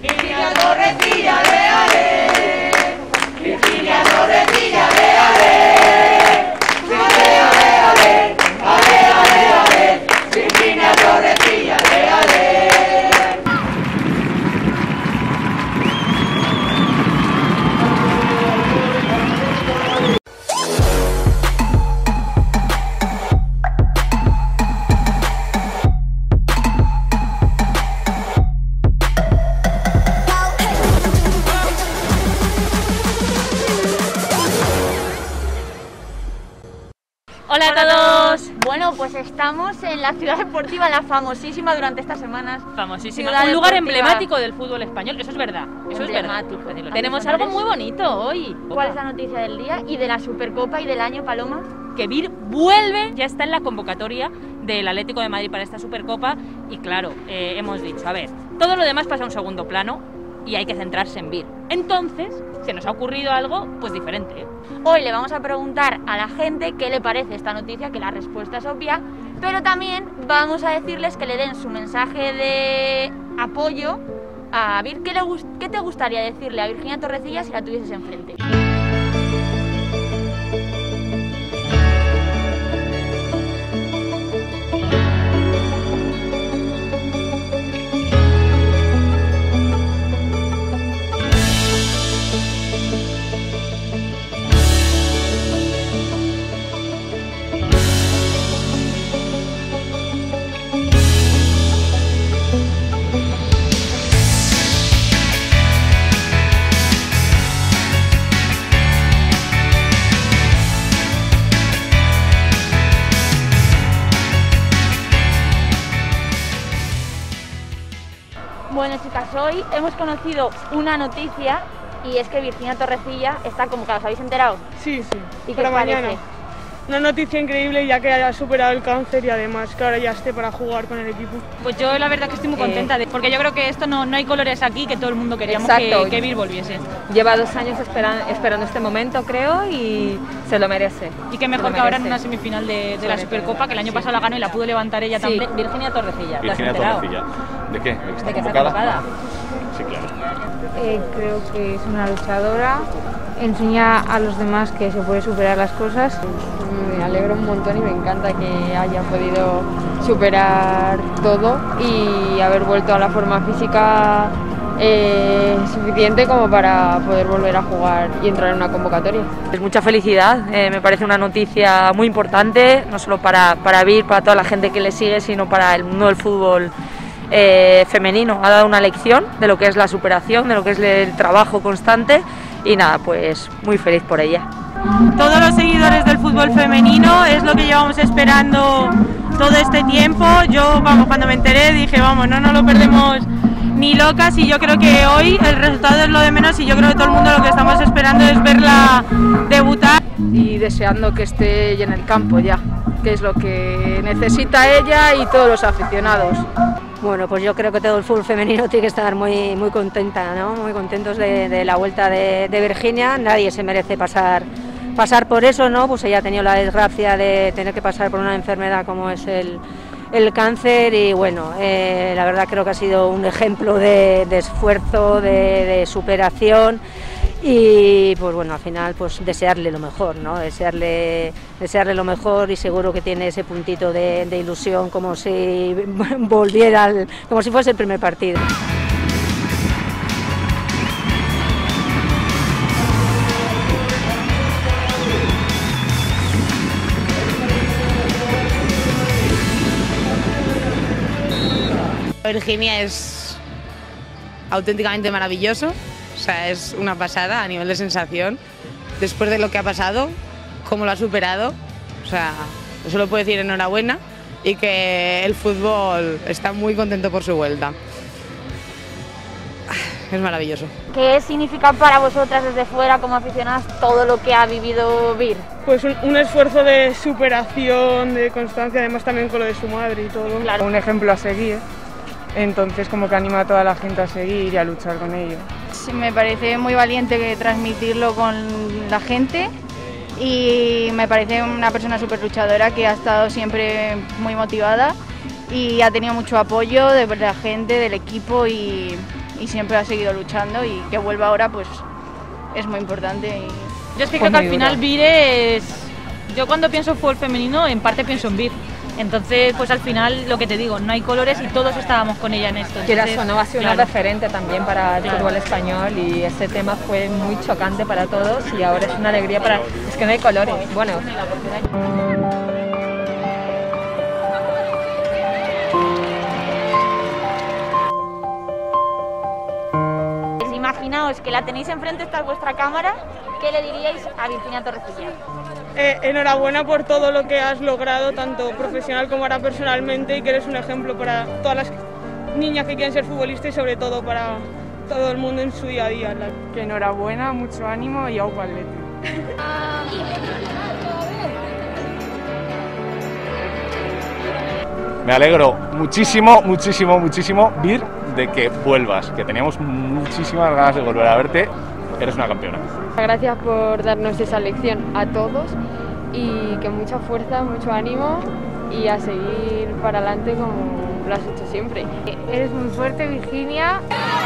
Virginia Torrecilla, ale, ale. Virginia Torrecilla, ale, ale. Ale, ale, ale. Ale, ale, ale. Virginia Torrecilla, ale, ale. Hola a todos. Bueno, pues estamos en la ciudad deportiva, la famosísima durante estas semanas. Famosísima. Ciudad Un lugar deportiva. emblemático del fútbol español. Eso es verdad. Eso es verdad. Emblemático. Tenemos algo muy bonito hoy. ¿Cuál es la noticia del día y de la Supercopa y del año, Paloma? Que Vir vuelve, ya está en la convocatoria del Atlético de Madrid para esta Supercopa. Y claro, hemos dicho, a ver, todo lo demás pasa a un segundo plano y hay que centrarse en Vir. Entonces, se nos ha ocurrido algo pues diferente. Hoy le vamos a preguntar a la gente qué le parece esta noticia, que la respuesta es obvia, pero también vamos a decirles que le den su mensaje de apoyo a Vir. ¿Qué te gustaría decirle a Virginia Torrecilla si la tuvieses enfrente? Bueno, chicas, hoy hemos conocido una noticia y es que Virginia Torrecilla está convocada. ¿Os habéis enterado? Sí, sí. ¿Y qué para os mañana. parece? Una noticia increíble, ya que haya superado el cáncer y además que ahora ya esté para jugar con el equipo. Pues yo la verdad que estoy muy contenta, porque yo creo que esto no hay colores aquí, que todo el mundo queríamos que Vir volviese. Lleva 2 años esperando este momento, creo, y se lo merece. Y qué mejor que ahora en una semifinal de la Supercopa, que el año pasado la ganó y la pudo levantar ella también. Virginia Torrecilla. Virginia Torrecilla. ¿De qué? ¿De que está ¿De que está convocada? convocada? Sí, claro. Creo que es una luchadora, enseña a los demás que se puede superar las cosas. Me alegro un montón y me encanta que haya podido superar todo y haber vuelto a la forma física suficiente como para poder volver a jugar y entrar en una convocatoria. Es mucha felicidad, me parece una noticia muy importante, no solo para Vir, para toda la gente que le sigue, sino para el mundo del fútbol femenino. Ha dado una lección de lo que es la superación, de lo que es el trabajo constante y nada, pues muy feliz por ella. Todos los seguidores del fútbol femenino es lo que llevamos esperando todo este tiempo. Yo, cuando me enteré dije, no nos lo perdemos ni locas, y yo creo que hoy el resultado es lo de menos y yo creo que todo el mundo lo que estamos esperando es verla debutar. Y deseando que esté en el campo ya, que es lo que necesita ella y todos los aficionados. Bueno, pues yo creo que todo el fútbol femenino tiene que estar muy contenta, ¿no? Muy contentos de la vuelta de Virginia. Nadie se merece pasar por eso, ¿no? Pues ella ha tenido la desgracia de tener que pasar por una enfermedad como es el cáncer y bueno, la verdad creo que ha sido un ejemplo de esfuerzo, de superación. Y pues bueno, al final pues desearle lo mejor, ¿no? Desearle lo mejor, y seguro que tiene ese puntito de ilusión, como si volviera, como si fuese el primer partido. Virginia es auténticamente maravilloso. O sea, es una pasada a nivel de sensación. Después de lo que ha pasado, cómo lo ha superado, o sea, solo puedo decir enhorabuena y que el fútbol está muy contento por su vuelta. Es maravilloso. ¿Qué significa para vosotras desde fuera como aficionadas todo lo que ha vivido Vir? Pues un esfuerzo de superación, de constancia, además también con lo de su madre y todo. Claro. Un ejemplo a seguir, entonces como que anima a toda la gente a seguir y a luchar con ello. Me parece muy valiente transmitirlo con la gente y me parece una persona súper luchadora que ha estado siempre muy motivada y ha tenido mucho apoyo de la gente, del equipo y y siempre ha seguido luchando, y que vuelva ahora pues es muy importante. Yo es que creo que al final Vir es... Yo cuando pienso en fútbol femenino, en parte pienso en Vir. Entonces, pues al final, lo que te digo, no hay colores y todos estábamos con ella en esto. Quieras o no, ha sido una referente también para el fútbol español, y ese tema fue muy chocante para todos, y ahora es una alegría para... Es que no hay colores, bueno... Imaginaos que la tenéis enfrente, esta es vuestra cámara, ¿qué le diríais a Virginia Torrecilla? Enhorabuena por todo lo que has logrado, tanto profesional como ahora personalmente, y que eres un ejemplo para todas las niñas que quieren ser futbolistas y sobre todo para todo el mundo en su día a día. Que enhorabuena, mucho ánimo y aupa atleti. Me alegro muchísimo, muchísimo, muchísimo, Vir, de que vuelvas, que teníamos muchísimas ganas de volver a verte. Eres una campeona. Gracias por darnos esa lección a todos, y que mucha fuerza, mucho ánimo, y a seguir para adelante como lo has hecho siempre. Eres muy fuerte, Virginia.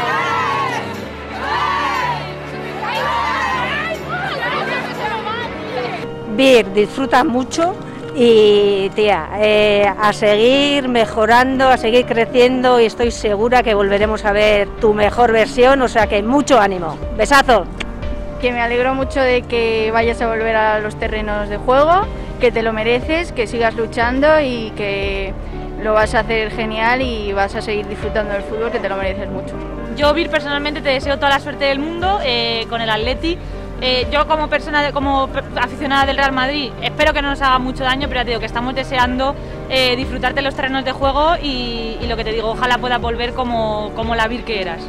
Vir, disfruta mucho y tía, a seguir mejorando, a seguir creciendo, y estoy segura que volveremos a ver tu mejor versión, o sea que mucho ánimo. Besazo. Que me alegro mucho de que vayas a volver a los terrenos de juego, que te lo mereces, que sigas luchando y que lo vas a hacer genial y vas a seguir disfrutando del fútbol, que te lo mereces mucho. Yo, Vir, personalmente te deseo toda la suerte del mundo con el Atleti. Yo como persona, como aficionada del Real Madrid, espero que no nos haga mucho daño, pero ya te digo que estamos deseando disfrutarte en los terrenos de juego, y lo que te digo, ojalá puedas volver como la Vir que eras.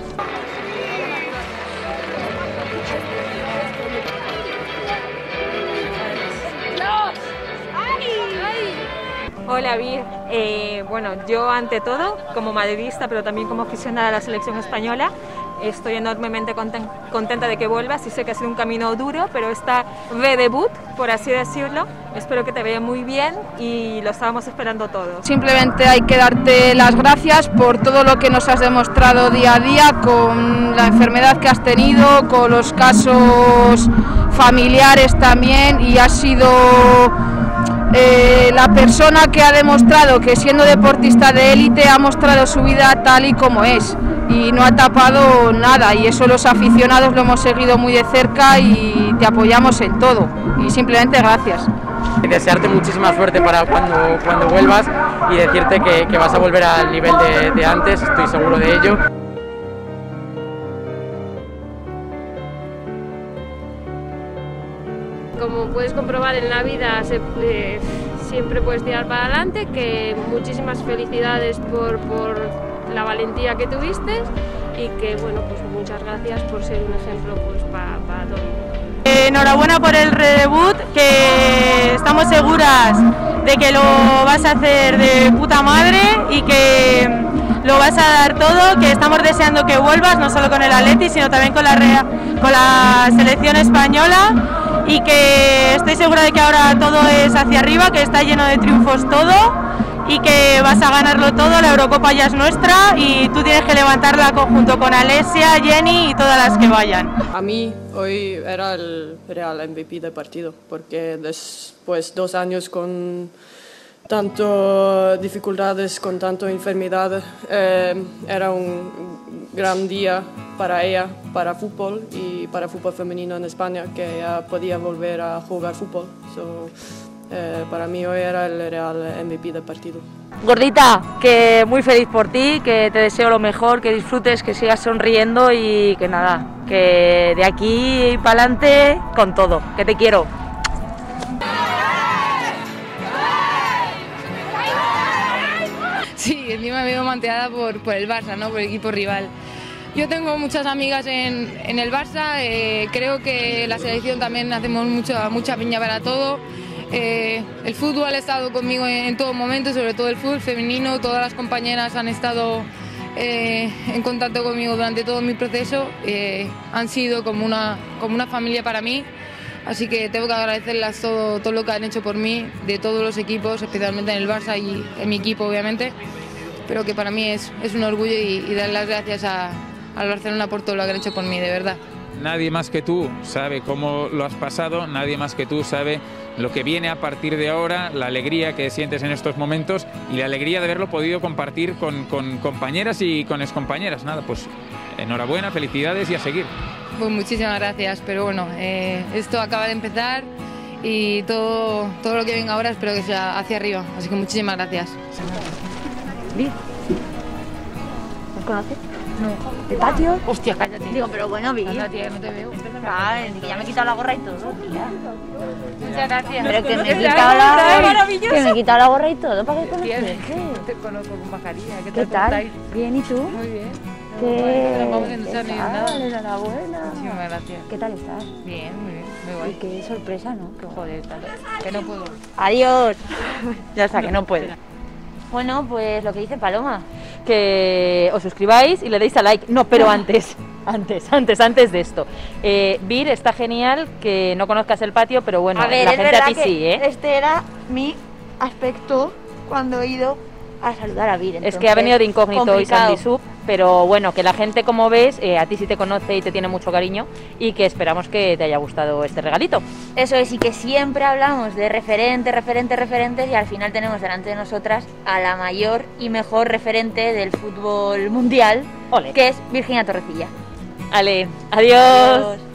Hola Vir, bueno, yo ante todo como madridista, pero también como aficionada a la selección española, estoy enormemente contenta de que vuelvas, y sé que ha sido un camino duro, pero esta debut, por así decirlo, espero que te vaya muy bien, y lo estábamos esperando todos. Simplemente hay que darte las gracias por todo lo que nos has demostrado día a día, con la enfermedad que has tenido, con los casos familiares también, y has sido la persona que ha demostrado que, siendo deportista de élite, ha mostrado su vida tal y como es, y no ha tapado nada, y eso los aficionados lo hemos seguido muy de cerca y te apoyamos en todo, y simplemente gracias. Y desearte muchísima suerte para cuando vuelvas, y decirte que vas a volver al nivel de antes, estoy seguro de ello. Como puedes comprobar en la vida, siempre puedes tirar para adelante, que muchísimas felicidades por la valentía que tuviste, y que bueno, pues muchas gracias por ser un ejemplo pues, para todo el mundo. Enhorabuena por el redebut, que estamos seguras de que lo vas a hacer de puta madre y que lo vas a dar todo, que estamos deseando que vuelvas, no solo con el Atleti, sino también con la selección española, y que estoy segura de que ahora todo es hacia arriba, que está lleno de triunfos todo, y que vas a ganarlo todo. La Eurocopa ya es nuestra y tú tienes que levantarla junto con Alesia, Jenny y todas las que vayan. A mí hoy era el real MVP del partido, porque después 2 años con tanto dificultades, con tanta enfermedad, era un gran día para ella, para fútbol y para fútbol femenino en España, que ella podía volver a jugar fútbol. Para mí hoy era el real MVP del partido. Gordita, que muy feliz por ti, que te deseo lo mejor, que disfrutes, que sigas sonriendo, y que nada, que de aquí para adelante con todo, que te quiero. Sí, encima me veo manteada por el Barça, ¿no? Por el equipo rival. Yo tengo muchas amigas en el Barça, creo que la selección también hacemos mucha piña para todo. El fútbol ha estado conmigo en todo momento, sobre todo el fútbol femenino. Todas las compañeras han estado en contacto conmigo durante todo mi proceso. Han sido como una familia para mí, así que tengo que agradecerlas todo lo que han hecho por mí, de todos los equipos, especialmente en el Barça y en mi equipo obviamente, pero que para mí es un orgullo, y dar las gracias a al Barcelona por todo lo que han hecho por mí, de verdad. Nadie más que tú sabe cómo lo has pasado, nadie más que tú sabe lo que viene a partir de ahora, la alegría que sientes en estos momentos y la alegría de haberlo podido compartir con compañeras y con excompañeras. Nada, pues enhorabuena, felicidades y a seguir. Pues muchísimas gracias, pero bueno, esto acaba de empezar y todo lo que venga ahora espero que sea hacia arriba, así que muchísimas gracias. ¿Nos conoces? No. ¿De patio? Hostia, cállate. Digo, pero bueno, vi. Anda, tía, que no te veo. Que ya me he quitado la gorra y todo, tía. Muchas gracias. Pero que me he quitado la gorra y todo, ¿para qué conoces? Te conozco con mascarilla. ¿Qué tal? Bien, ¿y tú? Muy bien. ¿Qué? Nos vamos en ducha ni nada. Enhorabuena. Muchísimas gracias. ¿Qué tal estás? Bien, muy bien. Muy guay. Y qué sorpresa, ¿no? Que joder, tal. Que no puedo. Adiós. Ya está, que no puedo. Bueno, pues lo que dice Paloma. Que os suscribáis y le deis a like. No, pero antes de esto. Vir, está genial que no conozcas el patio, pero bueno, a ver, la es gente verdad a ti que sí, ¿eh? Este era mi aspecto cuando he ido a saludar a Vir. Es que ha venido de incógnito y complicado. Sandy Sub, pero bueno, que la gente, como ves, a ti sí te conoce y te tiene mucho cariño y que esperamos que te haya gustado este regalito. Eso es, y que siempre hablamos de referentes y al final tenemos delante de nosotras a la mayor y mejor referente del fútbol mundial, Ole. que es Virginia Torrecilla. Ale, adiós.